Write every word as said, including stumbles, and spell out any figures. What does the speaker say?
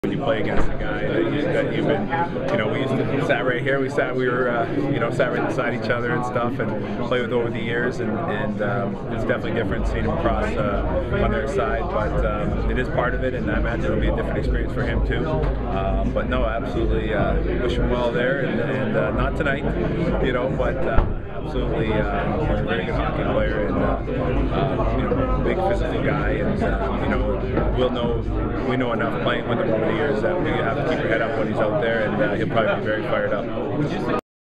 When you play against a guy that, you, that you've been, you know, we used to sat right here. We sat, we were, uh, you know, sat right beside each other and stuff, and played with over the years. And, and um, it's definitely different seeing him across uh, on their side, but um, it is part of it, and I imagine it'll be a different experience for him too. Um, but no, absolutely, uh, wish him well there, and, and uh, not tonight, you know, but. Uh, Absolutely, uh, he's a very good hockey player, and uh, uh, you know, big physical guy, and uh, you know, we'll know we know enough playing with him over the years that we have to keep your head up when he's out there, and uh, he'll probably be very fired up.